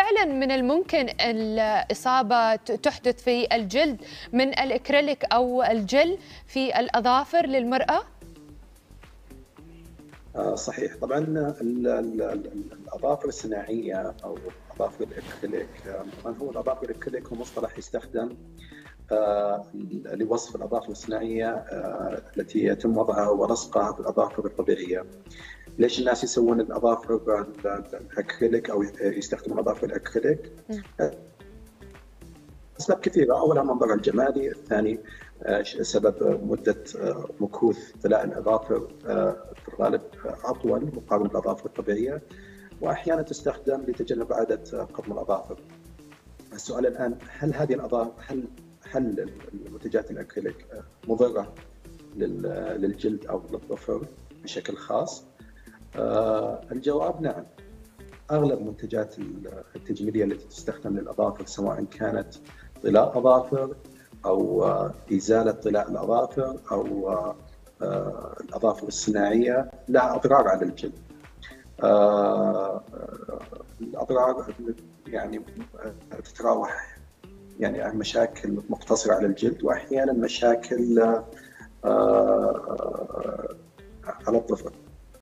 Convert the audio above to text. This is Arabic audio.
فعلا من الممكن الإصابة تحدث في الجلد من الإكريليك أو الجل في الأظافر للمرأة؟ صحيح. طبعا الأظافر الصناعية أو أظافر الأكريليك، طبعا هو الأظافر الأكريليك هو مصطلح يستخدم لوصف الأظافر الصناعية التي يتم وضعها ورصقها بالأظافر الطبيعية. ليش الناس يسوون الأظافر الأكريليك أو يستخدمون الأظافر الأكريليك؟ أسباب كثيرة. أولها منظرها الجمالي، الثاني سبب مدة مكوث طلاء الأظافر في الغالب أطول مقارنة بالأظافر الطبيعية، وأحيانا تستخدم لتجنب عادة قطم الأظافر. السؤال الآن، هل هذه الأظافر هل المنتجات الأكريليك مضرة للجلد أو للظفر بشكل خاص؟ الجواب نعم. أغلب منتجات التجميلية التي تستخدم للأظافر، سواء كانت طلاء أظافر أو إزالة طلاء الأظافر أو الأظافر الصناعية، لها أضرار على الجلد. الأضرار يعني تتراوح، يعني مشاكل مقتصرة على الجلد، وأحيانا مشاكل على الظفر.